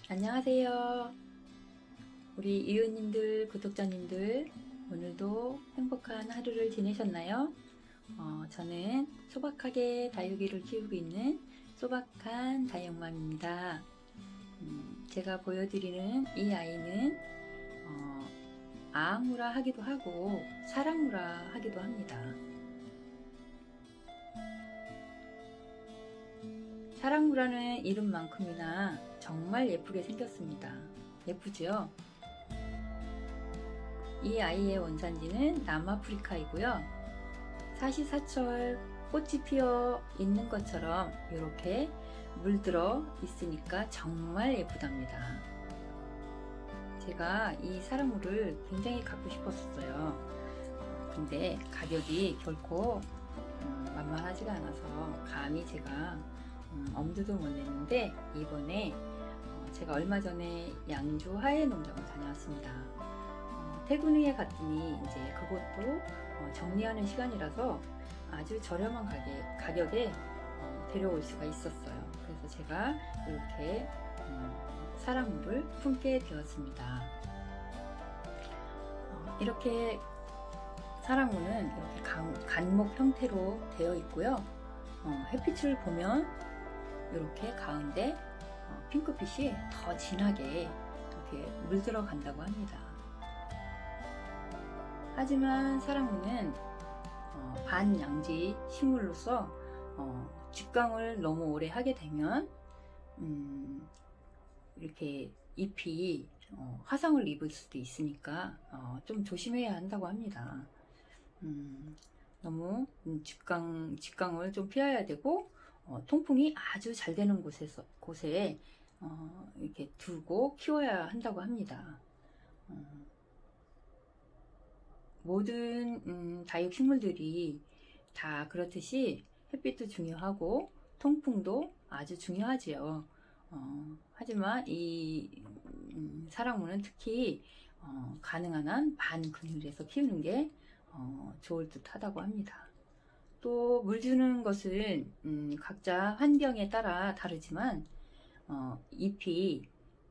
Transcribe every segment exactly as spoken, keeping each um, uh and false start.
안녕하세요. 우리 이웃님들, 구독자님들, 오늘도 행복한 하루를 지내셨나요? 어, 저는 소박하게 다육이를 키우고 있는 소박한 다육맘입니다. 음, 제가 보여드리는 이 아이는 어, 아아무라 하기도 하고 사랑무라 하기도 합니다. 사랑무라는 이름만큼이나 정말 예쁘게 생겼습니다. 예쁘지요? 이 아이의 원산지는 남아프리카이고요. 사시사철 꽃이 피어 있는 것처럼 이렇게 물들어 있으니까 정말 예쁘답니다. 제가 이 사랑무를 굉장히 갖고 싶었어요. 근데 가격이 결코 만만하지가 않아서 감히 제가 음, 엄두도 못 냈는데 이번에 어, 제가 얼마 전에 양주 하해 농장을 다녀왔습니다. 어, 퇴근 후에 갔더니 이제 그것도 어, 정리하는 시간이라서 아주 저렴한 가격, 가격에 어, 데려올 수가 있었어요. 그래서 제가 이렇게 음, 사랑무를 품게 되었습니다. 어, 이렇게 사랑무는 이렇게 간, 간목 형태로 되어 있고요. 어, 햇빛을 보면 이렇게 가운데 어, 핑크빛이 더 진하게 이렇게 물들어 간다고 합니다. 하지만 사랑무는 어, 반양지 식물로서 어, 직광을 너무 오래 하게 되면 음, 이렇게 잎이 어, 화상을 입을 수도 있으니까 어, 좀 조심해야 한다고 합니다. 음, 너무 직광, 직광을 좀 피해야 되고 어, 통풍이 아주 잘 되는 곳에서, 곳에 어, 이렇게 두고 키워야 한다고 합니다. 어, 모든 음, 다육식물들이 다 그렇듯이 햇빛도 중요하고 통풍도 아주 중요하지요. 어, 하지만 이 음, 사랑무는 특히 어, 가능한 한 반그늘에서 키우는 게 어, 좋을 듯 하다고 합니다. 또 물 주는 것은 음, 각자 환경에 따라 다르지만 어, 잎이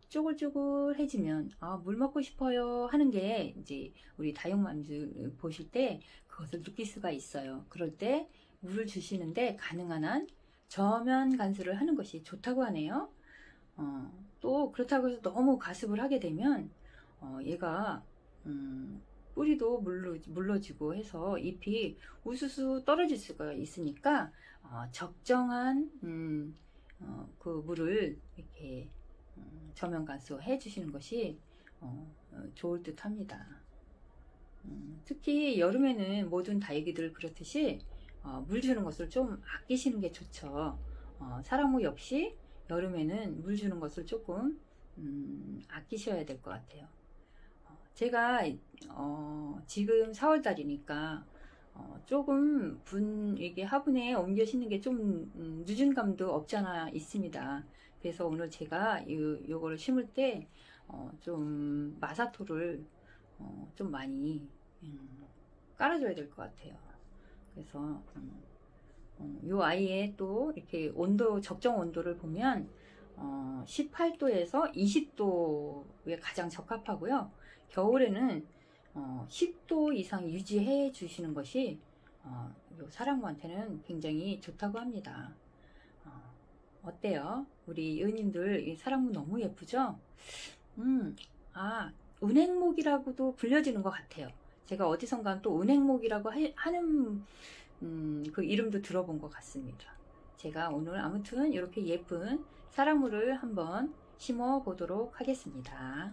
쪼글쪼글해지면 아, 물 먹고 싶어요 하는 게 이제 우리 다육맘들 보실 때 그것을 느낄 수가 있어요. 그럴 때 물을 주시는데 가능한 한 저면 간수를 하는 것이 좋다고 하네요. 어, 또 그렇다고 해서 너무 가습을 하게 되면 어, 얘가 음, 뿌리도 물러, 물러지고 해서 잎이 우수수 떨어질 수가 있으니까 어, 적정한 음, 어, 그 물을 이렇게 음, 저면 간수 해 주시는 것이 어, 어, 좋을 듯 합니다. 음, 특히 여름에는 모든 다육이들 그렇듯이 어, 물 주는 것을 좀 아끼시는 게 좋죠. 어, 사랑무 역시 여름에는 물 주는 것을 조금 음, 아끼셔야 될 것 같아요. 제가 어, 지금 사월 달이니까 어, 조금 분 이게 화분에 옮겨 심는 게 좀 음, 늦은 감도 없잖아 있습니다. 그래서 오늘 제가 요, 요거를 심을 때 어, 좀 마사토를 어, 좀 많이 음, 깔아줘야 될 것 같아요. 그래서 음, 어, 요 아이의 또 이렇게 온도 적정 온도를 보면 어, 십팔 도에서 이십 도에 가장 적합하고요. 겨울에는 어, 십 도 이상 유지해 주시는 것이 어, 요 사랑무한테는 굉장히 좋다고 합니다. 어, 어때요? 우리 은인들 이 사랑무 너무 예쁘죠? 음, 아, 은행목이라고도 불려지는 것 같아요. 제가 어디선가 또 은행목이라고 하, 하는 음, 그 이름도 들어본 것 같습니다. 제가 오늘 아무튼 이렇게 예쁜 사랑무를 한번 심어 보도록 하겠습니다.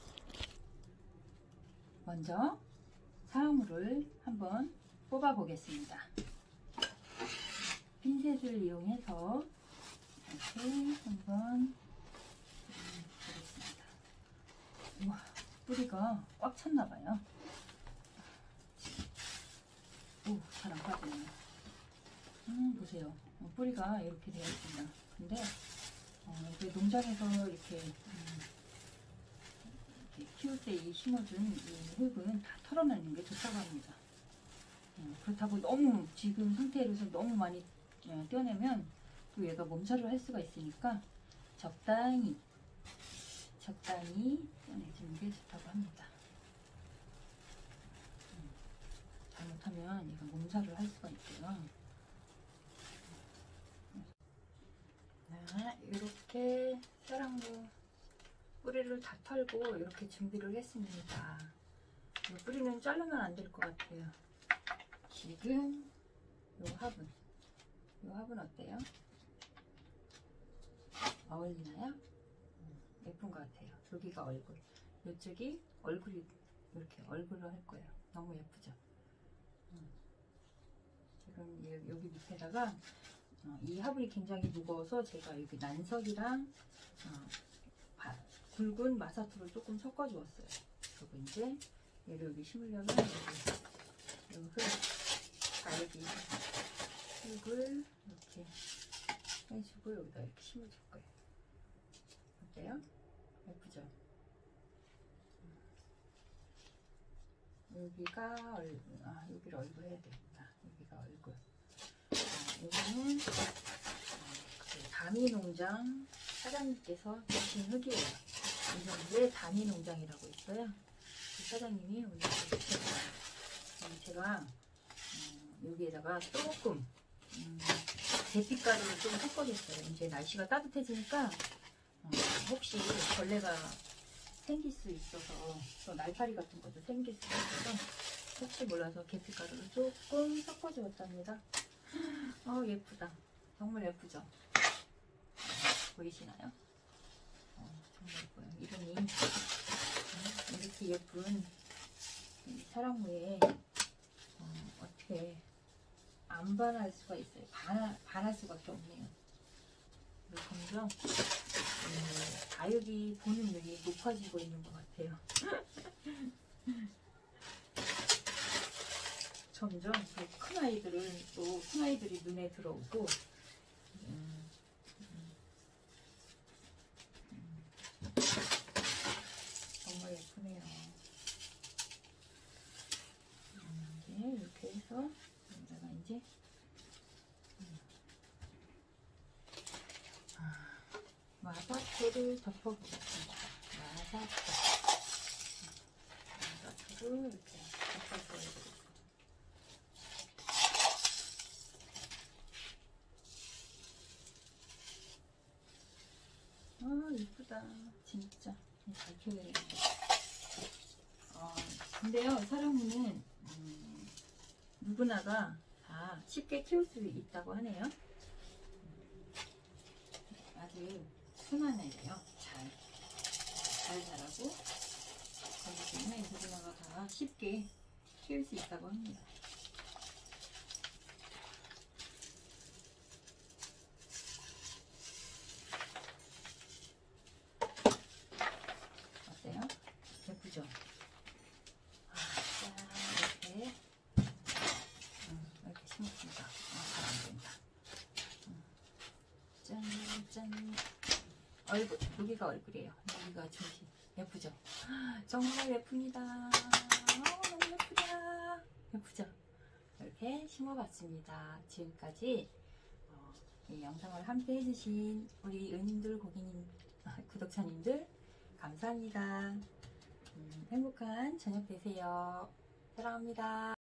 먼저 사랑무를 한번 뽑아 보겠습니다. 핀셋을 이용해서 이렇게 한번 보겠습니다. 우와, 뿌리가 꽉 찼나봐요. 오, 잘 안 빠지네요. 음, 보세요. 어, 뿌리가 이렇게 되어 있습니다. 근데 어, 농장에서 이렇게, 음, 이렇게 키울 때 이 심어준 이 흙은 다 털어내는 게 좋다고 합니다. 어, 그렇다고 너무 지금 상태로서 너무 많이 어, 떼어내면 또 얘가 몸살을 할 수가 있으니까 적당히 적당히 꺼내주는 게 좋다고 합니다. 음, 잘못하면 이건 몸살을 할 수가 있고요. 자, 이렇게 사랑무 뿌리를 다 털고 이렇게 준비를 했습니다. 이 뿌리는 자르면 안 될 것 같아요. 지금 요 화분, 요 화분 어때요? 어울리나요? 음, 예쁜 것 같아요. 여기가 얼굴, 이쪽이 얼굴이 이렇게 얼굴로 할 거예요. 너무 예쁘죠? 음. 지금 여기 밑에다가 어, 이 화분이 굉장히 무거워서 제가 여기 난석이랑 어, 바, 굵은 마사토를 조금 섞어 주었어요. 그리고 이제 얘를 여기 심으려면 여기, 여기 흙, 가르기 흙을 이렇게 해주고 여기다 이렇게 심어줄 거예요. 어때요? 예쁘죠? 여기가 얼굴, 아 여기를 얼굴 해야 되겠다. 여기가 얼굴. 아, 여기는 그 다미농장 사장님께서 주신 흙이에요. 이정도의 다미농장이라고 있어요. 그 사장님이 오늘 주셨어요. 제가 음, 여기에다가 조금 음, 계피가루를 좀 섞어줬어요. 이제 날씨가 따뜻해지니까 어, 혹시 벌레가 생길 수 있어서 또 날파리 같은 것도 생길 수 있어서 혹시 몰라서 계피가루를 조금 섞어주었답니다. 어 예쁘다. 정말 예쁘죠? 보이시나요? 어, 정말 예뻐요. 이름이 어, 이렇게 예쁜 사랑무에 어, 어떻게 안 반할 수가 있어요. 반, 반할 수밖에 없네요. 그리고 점점 음, 다육이 보는 눈이 높아지고 있는 것 같아요. 점점 큰 아이들은 또 큰 아이들이 눈에 들어오고 음, 음, 음. 정말 예쁘네요. 음, 이제 이렇게 해서 여기다가 이제 음. 아, 마사토를 덮어보겠습니다. 마사토 마사토를 이렇게 덮어줘야 되겠습니다. 아 이쁘다 진짜. 잘 키워야겠네. 어, 근데요 사랑무는 음, 누구나가 다 쉽게 키울 수 있다고 하네요. 음, 아주 순한 애예요. 잘, 잘 자라고 그렇기 때문에 누구나가 다 쉽게 키울 수 있다고 합니다. 어때요? 예쁘죠? 아, 자, 이렇게 음, 이렇게 심었습니다. 아, 잘 안된다. 음, 짠, 짠. 얼굴, 여기가 얼굴이에요. 여기가 중심. 예쁘죠? 정말 예쁩니다. 어, 너무 예쁘다. 예쁘죠? 이렇게 심어봤습니다. 지금까지 어, 이 영상을 함께 해주신 우리 은인들 고객님, 아, 구독자님들 감사합니다. 음, 행복한 저녁 되세요. 사랑합니다.